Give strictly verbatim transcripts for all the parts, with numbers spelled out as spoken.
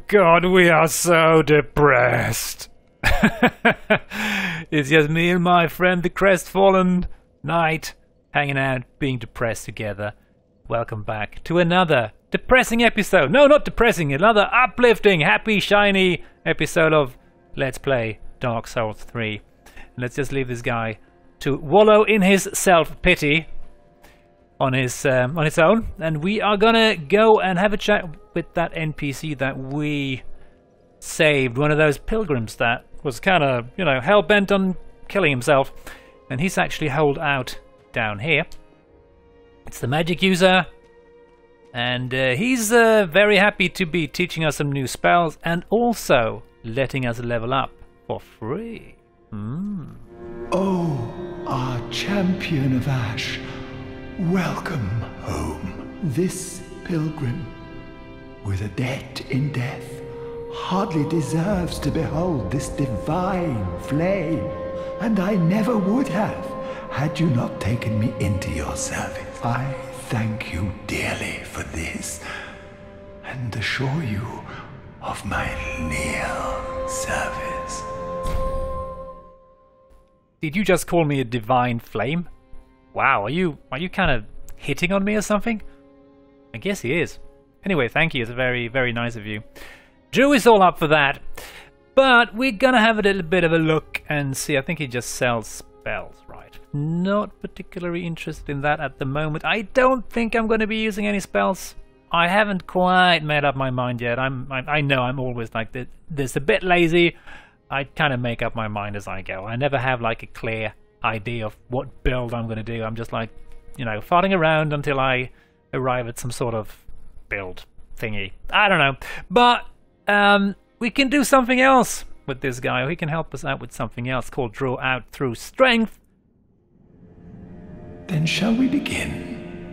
God, we are so depressed. It's just me and my friend, the crestfallen knight, hanging out, being depressed together. Welcome back to another depressing episode. No, not depressing, another uplifting, happy, shiny episode of Let's Play Dark Souls three. And let's just leave this guy to wallow in his self-pity on his um, on his own, and we are gonna go and have a chat with that N P C that we saved, one of those pilgrims that was kind of, you know, hell-bent on killing himself, and he's actually holed out down here. It's the magic user, and uh, he's uh, very happy to be teaching us some new spells and also letting us level up for free. Mm. Oh, our champion of Ash, welcome home. This pilgrim, with a debt in death, hardly deserves to behold this divine flame. And I never would have, had you not taken me into your service. I thank you dearly for this, and assure you of my leal service. Did you just call me a divine flame? Wow, are you are you kind of hitting on me or something? I guess he is. Anyway, thank you. It's very, very nice of you. Drew is all up for that. But we're gonna have a little bit of a look and see. I think he just sells spells, right? Not particularly interested in that at the moment. I don't think I'm going to be using any spells. I haven't quite made up my mind yet. I'm, I, I know I'm always like this, this a bit lazy. I kind of make up my mind as I go. I never have like a clear idea of what build I'm going to do. I'm just like, you know, farting around until I arrive at some sort of build thingy. I don't know. But um, we can do something else with this guy. He can help us out with something else called Draw Out Through Strength. Then shall we begin?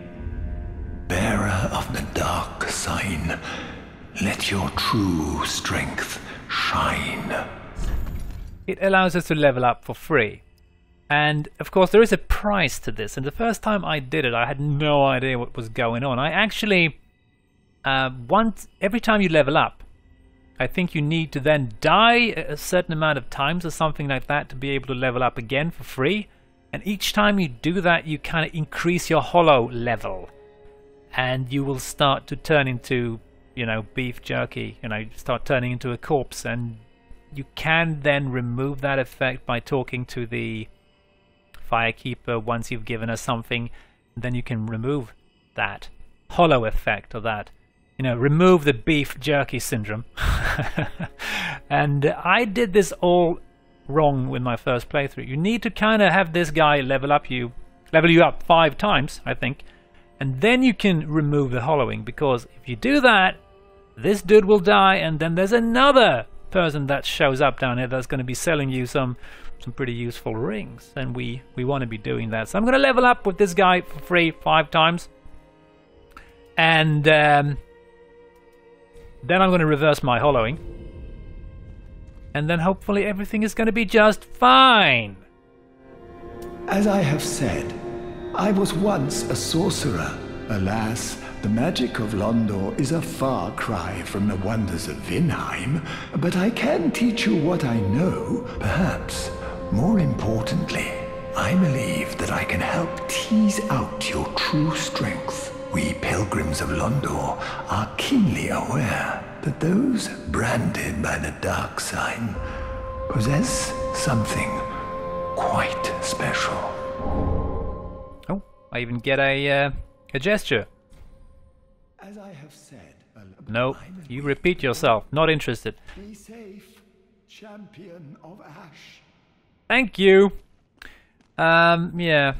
Bearer of the dark sign, let your true strength shine. It allows us to level up for free. And of course there is a price to this, and the first time I did it I had no idea what was going on. I actually, uh, once, every time you level up, I think you need to then die a certain amount of times or something like that to be able to level up again for free. And each time you do that you kind of increase your hollow level. And you will start to turn into, you know, beef jerky, you know, start turning into a corpse. And you can then remove that effect by talking to the Firekeeper once you've given her something. Then you can remove that hollow effect, or that, you know, remove the beef jerky syndrome. And I did this all wrong with my first playthrough. You need to kind of have this guy level up you, level you up five times, I think. And then you can remove the hollowing, because if you do that, this dude will die, and then there's another person that shows up down here that's going to be selling you some some pretty useful rings, and we we want to be doing that. So I'm going to level up with this guy for free five times, and um, then I'm going to reverse my hollowing, and then hopefully everything is going to be just fine. As I have said, I was once a sorcerer. Alas, the magic of Londor is a far cry from the wonders of Vinheim, but I can teach you what I know. Perhaps, more importantly, I believe that I can help tease out your true strength. We pilgrims of Londor are keenly aware that those branded by the dark sign possess something quite special. Oh, I even get a uh, a gesture. As I have said, no, you repeat yourself. Not interested. Be safe, champion of Ash. Thank you. Um, yeah.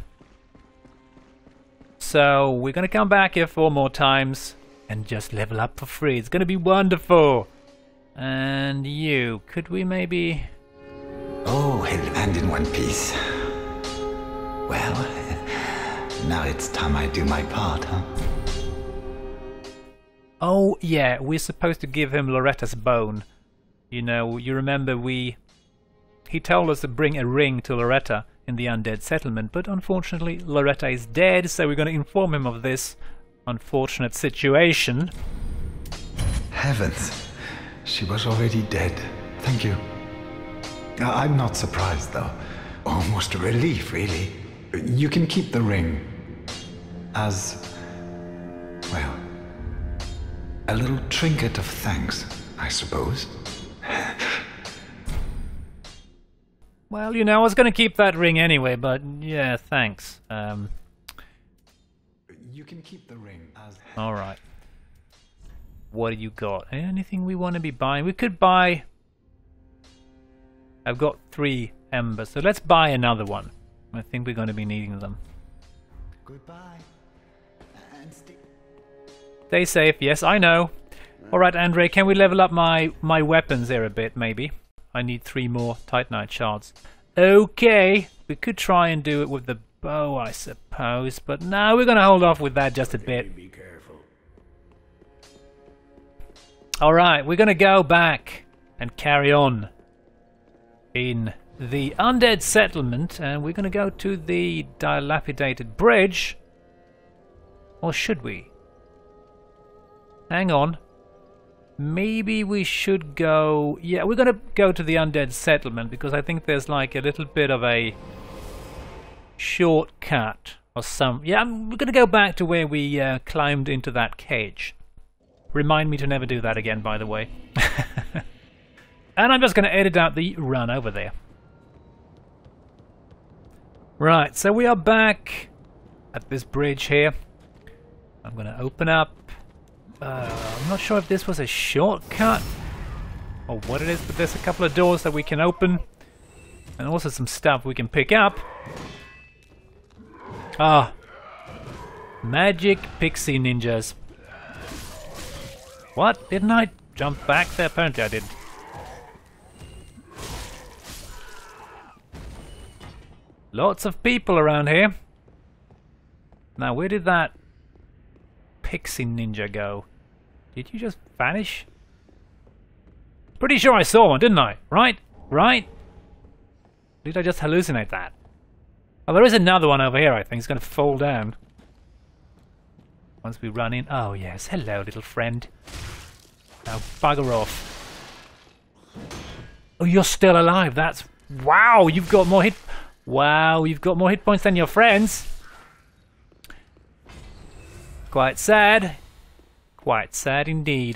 So we're gonna come back here four more times and just level up for free. It's gonna be wonderful. And you, could we maybe? Oh, held hand in one piece. Well, now it's time I do my part, huh? Oh yeah, we're supposed to give him Loretta's bone. You know, you remember we... He told us to bring a ring to Loretta in the undead settlement, but unfortunately Loretta is dead, so we're going to inform him of this unfortunate situation. Heavens! She was already dead. Thank you. I- I'm not surprised, though. Almost a relief, really. You can keep the ring. As... well... a little trinket of thanks, I suppose. Well, you know, I was going to keep that ring anyway, but yeah, thanks. Um, you can keep the ring as... Alright. What do you got? Anything we want to be buying? We could buy... I've got three embers, so let's buy another one. I think we're going to be needing them. Goodbye. And stay... Stay safe, yes, I know. Alright, Andre, can we level up my, my weapons here a bit, maybe? I need three more Titanite shards. Okay, we could try and do it with the bow, I suppose, but no, we're going to hold off with that just a bit. Be careful. Alright, we're going to go back and carry on in the undead settlement, and we're going to go to the dilapidated bridge. Or should we? Hang on. Maybe we should go... Yeah, we're gonna go to the undead settlement because I think there's like a little bit of a shortcut or some... Yeah, I'm, we're gonna go back to where we uh, climbed into that cage. Remind me to never do that again, by the way. And I'm just gonna edit out the run over there. Right, so we are back at this bridge here. I'm gonna open up... Uh, I'm not sure if this was a shortcut or what it is, but there's a couple of doors that we can open and also some stuff we can pick up. Ah, magic pixie ninjas. What? Didn't I jump back there? Apparently I did. Lots of people around here. Now, where did that pixie ninja go? Did you just vanish? Pretty sure I saw one, didn't I? Right? Right? Did I just hallucinate that? Oh, there is another one over here, I think. It's going to fall down. Once we run in. Oh, yes. Hello, little friend. Now, bugger off. Oh, you're still alive. That's... Wow, you've got more hit... Wow, you've got more hit points than your friends. Quite sad. Quite sad indeed.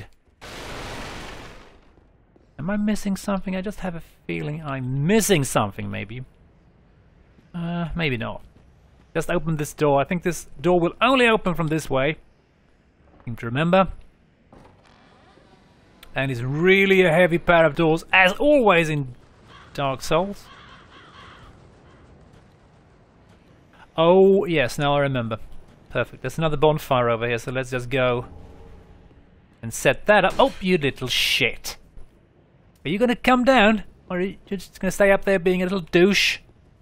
Am I missing something? I just have a feeling I'm missing something, maybe. Uh, maybe not. Just open this door. I think this door will only open from this way. Seem to remember. And it's really a heavy pair of doors, as always in Dark Souls. Oh, yes, now I remember. Perfect. There's another bonfire over here, so let's just go and set that up. Oh, you little shit. Are you going to come down? Or are you just going to stay up there being a little douche?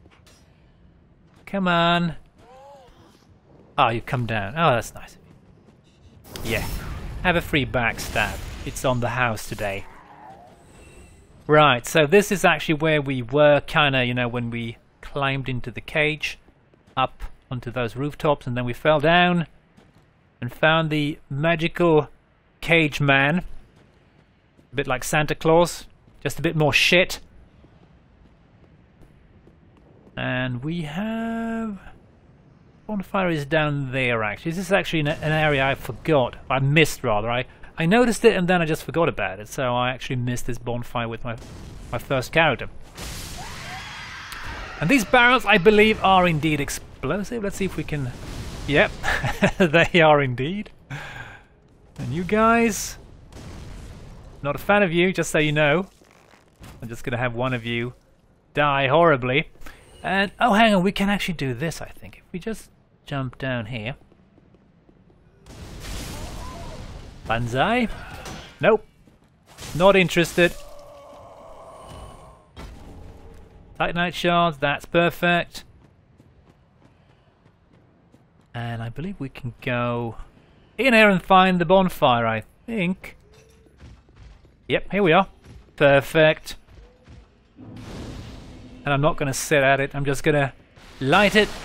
Come on. Oh, you come down. Oh, that's nice. Yeah. Have a free backstab. It's on the house today. Right, so this is actually where we were, kind of, you know, when we climbed into the cage. Up onto those rooftops, and then we fell down and found the magical cage man. A bit like Santa Claus, just a bit more shit. And we have... Bonfire is down there, actually. This is actually an, an area I forgot. I missed, rather. I, I noticed it and then I just forgot about it. So I actually missed this bonfire with my, my first character. And these barrels, I believe, are indeed explosive. Let's see if we can... Yep, they are indeed. And you guys... Not a fan of you, just so you know. I'm just going to have one of you die horribly. And, oh, hang on, we can actually do this, I think. If we just jump down here. Banzai? Nope. Not interested. Titanite shards, that's perfect. And I believe we can go in here and find the bonfire, I think. Yep, here we are. Perfect. And I'm not going to sit at it, I'm just going to light it.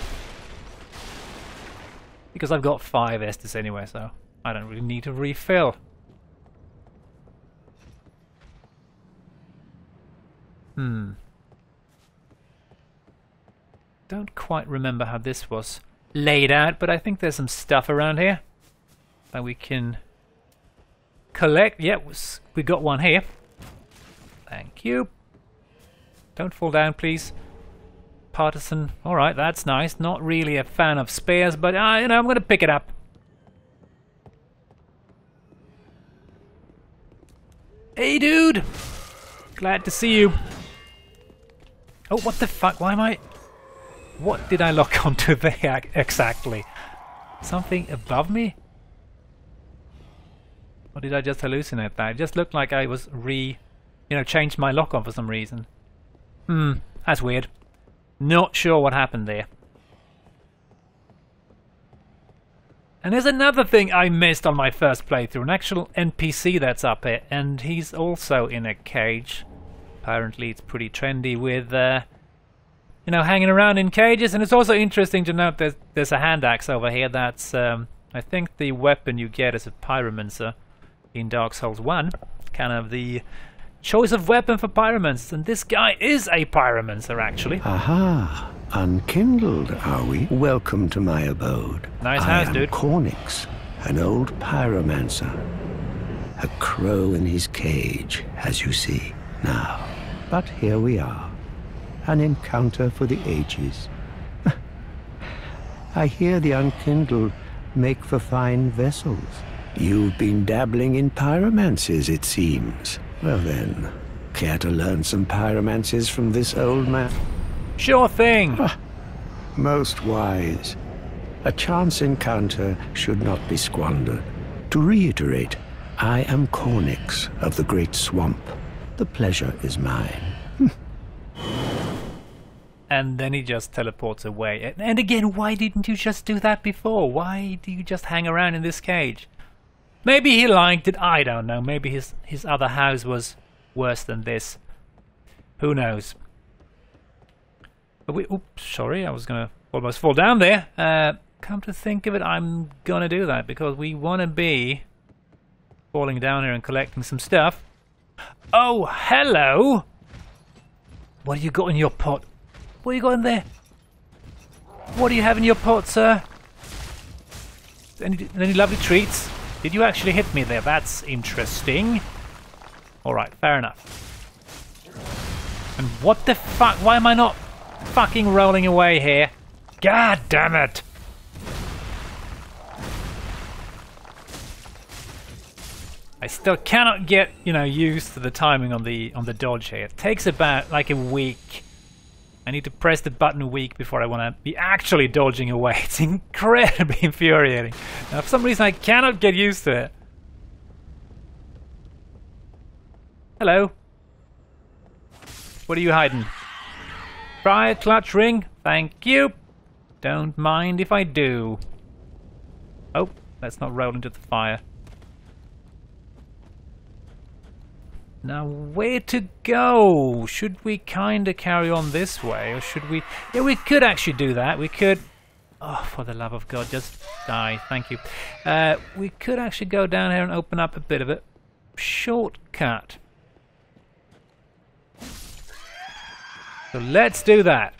Because I've got five Estus anyway, so I don't really need to refill. Hmm. Don't quite remember how this was laid out, but I think there's some stuff around here that we can collect. Yeah, we got one here. Thank you. Don't fall down, please. Partisan. Alright, that's nice. Not really a fan of spares, but uh, you know, I'm going to pick it up. Hey, dude! Glad to see you. Oh, what the fuck? Why am I... What did I lock onto there exactly? Something above me? Or did I just hallucinate that? It just looked like I was re... You know, changed my lock on for some reason. Hmm, that's weird. Not sure what happened there. And there's another thing I missed on my first playthrough. An actual N P C that's up here. And he's also in a cage. Apparently it's pretty trendy with... Uh, you know, hanging around in cages. And it's also interesting to note there's, there's a hand axe over here. That's, um, I think, the weapon you get as a pyromancer in Dark Souls one. Kind of the choice of weapon for pyromancers. And this guy is a pyromancer, actually. Aha! Unkindled, are we? Welcome to my abode. Nice I house, am dude. Cornix, an old pyromancer. A crow in his cage, as you see now. But here we are. An encounter for the ages. I hear the unkindled make for fine vessels. You've been dabbling in pyromancies, it seems. Well then, care to learn some pyromancies from this old man? Sure thing! Most wise. A chance encounter should not be squandered. To reiterate, I am Cornix of the Great Swamp. The pleasure is mine. And then he just teleports away. And again, why didn't you just do that before? Why do you just hang around in this cage? Maybe he liked it, I don't know. Maybe his, his other house was worse than this. Who knows? But we, oops, sorry, I was gonna almost fall down there. Uh, come to think of it, I'm gonna do that because we wanna be falling down here and collecting some stuff. Oh, hello! What do you got in your pot? What do you got in there? What do you have in your pot, sir? Any, any lovely treats? Did you actually hit me there? That's interesting. Alright, fair enough. And what the fuck? Why am I not fucking rolling away here? God damn it! I still cannot get, you know, used to the timing on the on the dodge here. It takes about like a week. I need to press the button a week before I want to be actually dodging away. It's incredibly infuriating. Now, for some reason, I cannot get used to it. Hello. What are you hiding? Try clutch ring. Thank you. Don't mind if I do. Oh, let's not roll into the fire. Now, where to go? Should we kind of carry on this way, or should we... Yeah, we could actually do that. We could... Oh, for the love of God, just die. Thank you. Uh, we could actually go down here and open up a bit of a shortcut. So let's do that.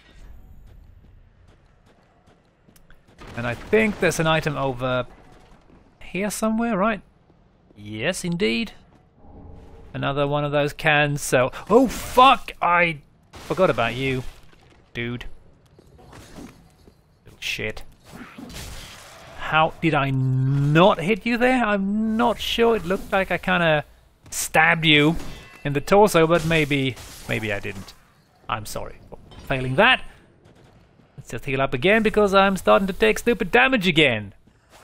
And I think there's an item over here somewhere, right? Yes, indeed. Another one of those cans, so... Oh, fuck! I forgot about you, dude. Little shit. How did I not hit you there? I'm not sure. It looked like I kind of stabbed you in the torso, but maybe... Maybe I didn't. I'm sorry for failing that. Let's just heal up again, because I'm starting to take stupid damage again.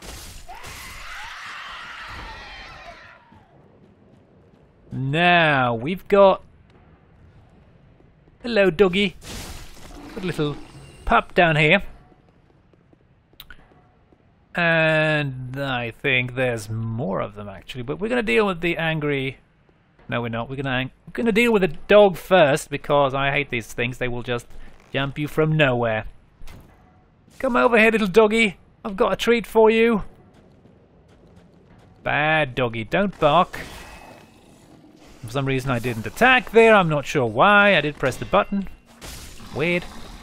Now, we've got... Hello, doggy. Got a little pup down here. And I think there's more of them, actually. But we're going to deal with the angry... No, we're not. We're going we're going to deal with the dog first, because I hate these things. They will just jump you from nowhere. Come over here, little doggy. I've got a treat for you. Bad doggy. Don't bark. For some reason I didn't attack there, I'm not sure why. I did press the button. Weird.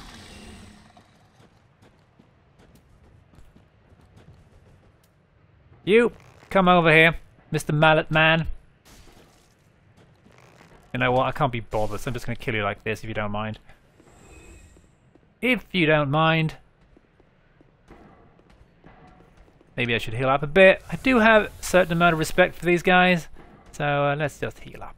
You, come over here, Mister Mallet Man. You know what, I can't be bothered, so I'm just going to kill you like this if you don't mind. If you don't mind. Maybe I should heal up a bit. I do have a certain amount of respect for these guys, so uh, let's just heal up.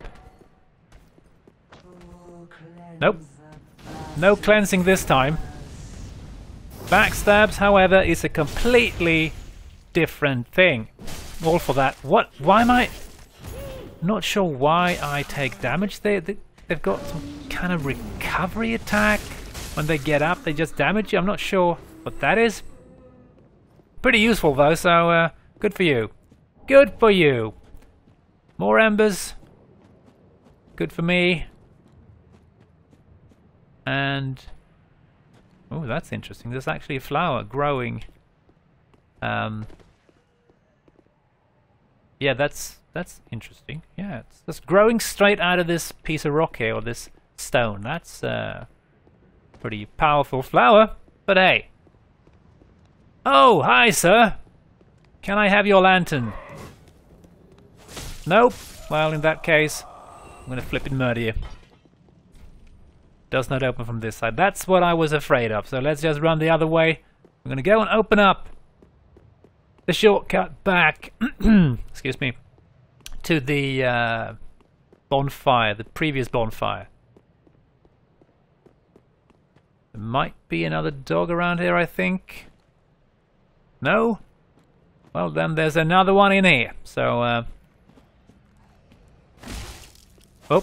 Nope. No cleansing this time. Backstabs, however, is a completely different thing. All for that. What? Why am I... Not sure why I take damage. They, they, they've got some kind of recovery attack. When they get up, they just damage you. I'm not sure what that is. Pretty useful though, so uh, good for you. Good for you. More embers. Good for me. And... oh, that's interesting. There's actually a flower growing. Um... Yeah, that's that's interesting. Yeah, it's just growing straight out of this piece of rock here, or this stone. That's a uh, pretty powerful flower. But hey. Oh, hi, sir. Can I have your lantern? Nope. Well, in that case, I'm going to flip and murder you. Does not open from this side. That's what I was afraid of. So let's just run the other way. I'm going to go and open up the shortcut back, excuse me, to the uh, bonfire, the previous bonfire. There might be another dog around here, I think. No? Well, then there's another one in here. So, uh... oh.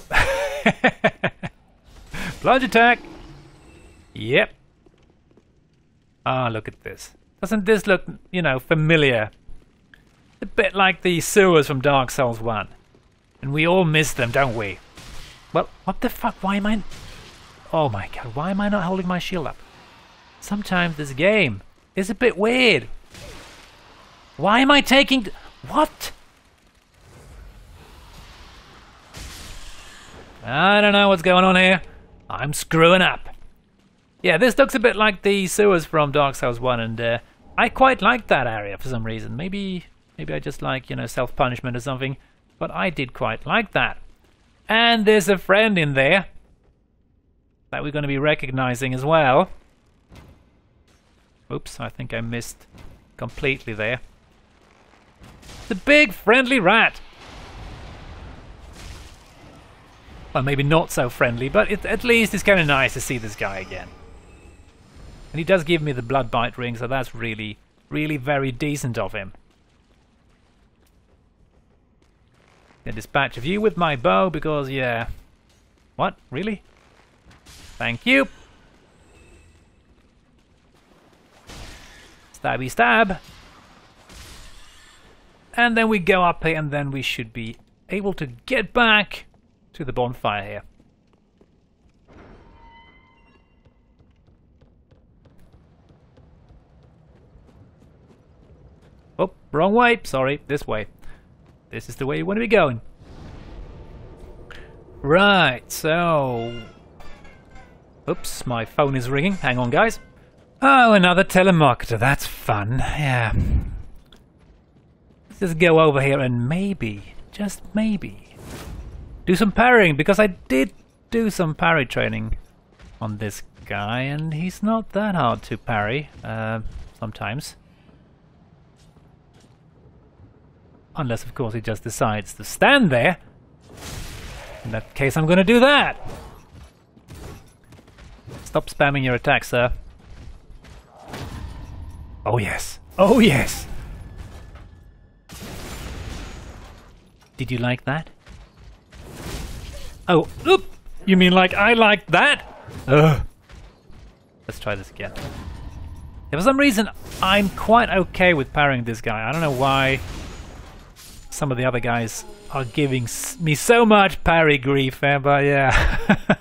Plunge attack! Yep. Ah, look at this. Doesn't this look, you know, familiar? A bit like the sewers from Dark Souls one. And we all miss them, don't we? Well, what the fuck? Why am I... oh my god, why am I not holding my shield up? Sometimes this game is a bit weird. Why am I taking... what? I don't know what's going on here. I'm screwing up. Yeah, this looks a bit like the sewers from Dark Souls one, and uh, I quite like that area for some reason. Maybe maybe I just like, you know, self-punishment or something, but I did quite like that. And there's a friend in there that we're going to be recognizing as well. Oops, I think I missed completely there. The big friendly rat. Well, maybe not so friendly, but it, at least it's kind of nice to see this guy again. And he does give me the blood bite ring, so that's really, really very decent of him. Then dispatch of you with my bow, because, yeah... what? Really? Thank you! Stabby stab! And then we go up here, and then we should be able to get back to the bonfire here. Oh, wrong way. Sorry, this way. This is the way you want to be going. Right, so... oops, my phone is ringing. Hang on, guys. Oh, another telemarketer. That's fun. Yeah. Let's just go over here and maybe, just maybe, do some parrying, because I did do some parry training on this guy, and he's not that hard to parry, uh, sometimes. Unless, of course, he just decides to stand there. In that case, I'm going to do that. Stop spamming your attack, sir. Oh, yes. Oh, yes. Did you like that? Oh, oop! You mean like I like that? Ugh. Let's try this again. Yeah, for some reason, I'm quite okay with parrying this guy. I don't know why some of the other guys are giving me so much parry grief, eh? But yeah.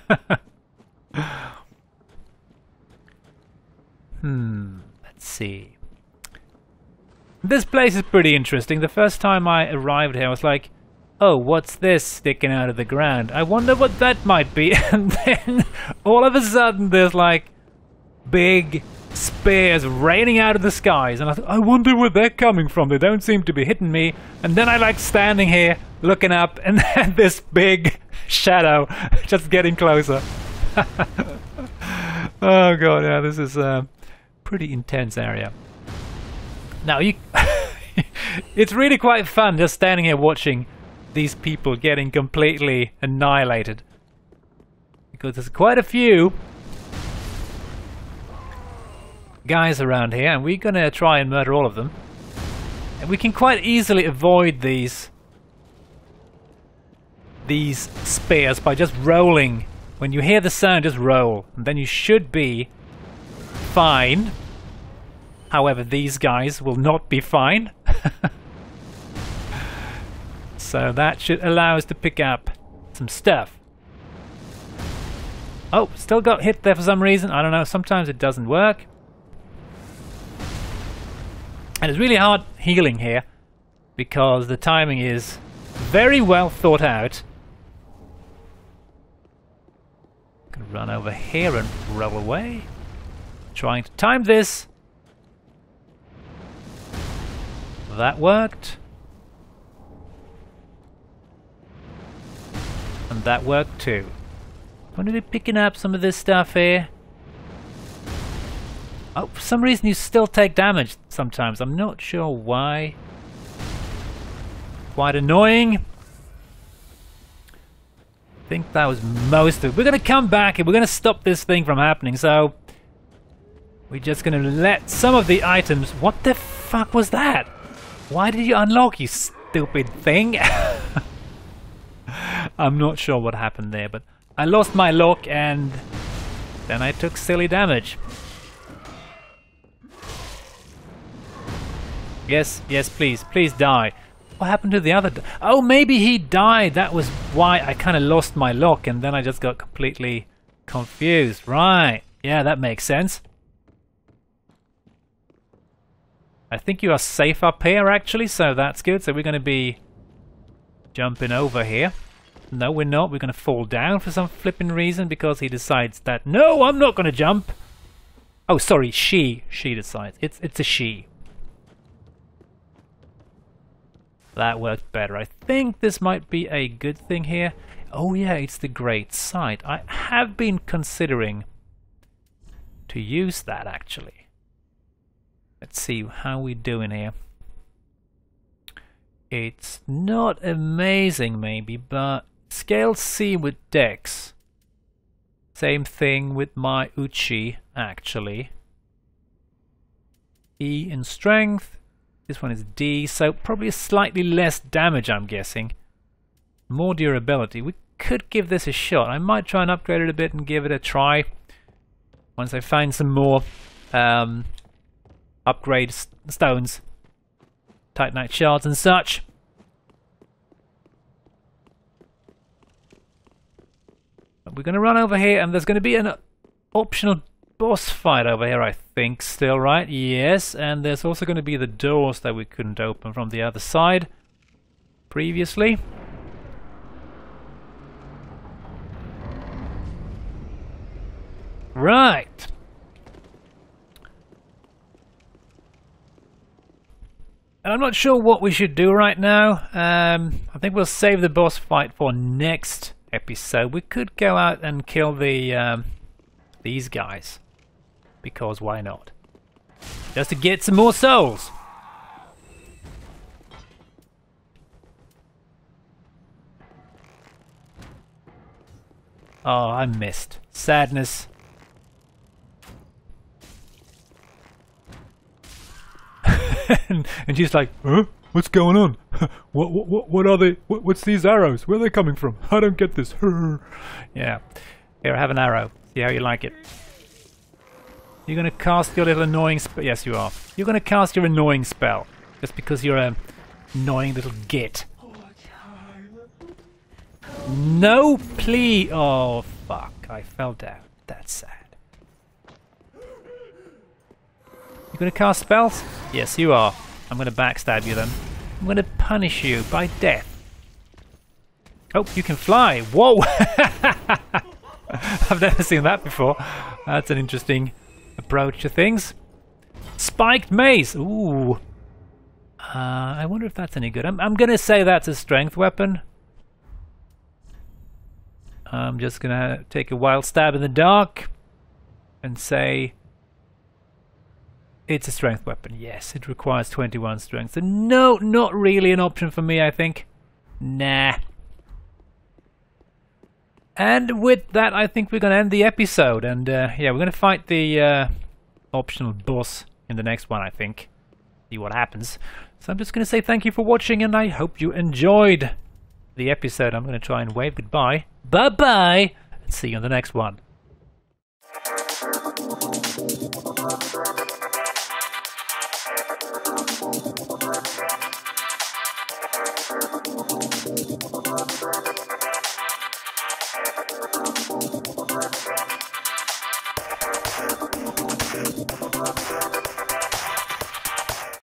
Hmm, let's see. This place is pretty interesting. The first time I arrived here, I was like, oh, what's this sticking out of the ground? I wonder what that might be. And then all of a sudden there's like big spears raining out of the skies. And I thought, I wonder where they're coming from. They don't seem to be hitting me. And then I like standing here looking up and then this big shadow just getting closer. Oh god, yeah, this is a pretty intense area. Now you... It's really quite fun just standing here watching these people getting completely annihilated. Because there's quite a few guys around here, and we're gonna try and murder all of them. And we can quite easily avoid these these spears by just rolling. When you hear the sound, just roll, and then you should be fine. However, these guys will not be fine. So that should allow us to pick up some stuff. Oh, still got hit there for some reason. I don't know, sometimes it doesn't work. And it's really hard healing here because the timing is very well thought out. Gonna run over here and roll away. Trying to time this. That worked. And that worked too. When are we picking up some of this stuff here? Oh, for some reason you still take damage sometimes. I'm not sure why. Quite annoying. I think that was most of it. We're going to come back and we're going to stop this thing from happening. So we're just going to let some of the items... What the fuck was that? Why did you unlock, you stupid thing? I'm not sure what happened there, but I lost my lock and then I took silly damage. Yes, yes, please, please die. What happened to the other? Oh, maybe he died. That was why I kind of lost my lock and then I just got completely confused. Right. Yeah, that makes sense. I think you are safe up here, actually, so that's good. So we're going to be jumping over here. No, we're not. We're going to fall down for some flipping reason because he decides that, no, I'm not going to jump. Oh, sorry, she. She decides. It's, it's a she. That worked better. I think this might be a good thing here. Oh, yeah, it's the Great Sight. I have been considering to use that, actually. Let's see how we're doing here. It's not amazing maybe, but scale C with Dex. Same thing with my Uchi, actually. E in Strength. This one is D, so probably slightly less damage, I'm guessing. More durability. We could give this a shot. I might try and upgrade it a bit and give it a try. Once I find some more... Um, upgrade st stones, Titanite shards and such. But we're going to run over here and there's going to be an optional boss fight over here, I think, still, right? Yes, and there's also going to be the doors that we couldn't open from the other side previously. Right. And I'm not sure what we should do right now. Um, I think we'll save the boss fight for next episode. We could go out and kill the um, these guys. Because why not? Just to get some more souls. Oh, I missed. Sadness. and, and she's like, huh? What's going on? what, what, what are they? What, what's these arrows? Where are they coming from? I don't get this. Yeah. Here, have an arrow. See how you like it. You're going to cast your little annoying spell. Yes, you are. You're going to cast your annoying spell. Just because you're a annoying little git. No, please. Oh, fuck. I fell down. That's sad. You gonna cast spells? Yes, you are. I'm gonna backstab you then. I'm gonna punish you by death. Oh, you can fly. Whoa! I've never seen that before. That's an interesting approach to things. Spiked mace. Ooh. Uh, I wonder if that's any good. I'm, I'm going to say that's a strength weapon. I'm just going to take a wild stab in the dark and say it's a strength weapon. Yes, it requires twenty-one strength. So no, not really an option for me, I think. Nah. And with that, I think we're going to end the episode. And uh, yeah, we're going to fight the uh, optional boss in the next one, I think. See what happens. So I'm just going to say thank you for watching, and I hope you enjoyed the episode. I'm going to try and wave goodbye. Bye-bye! And see you on the next one.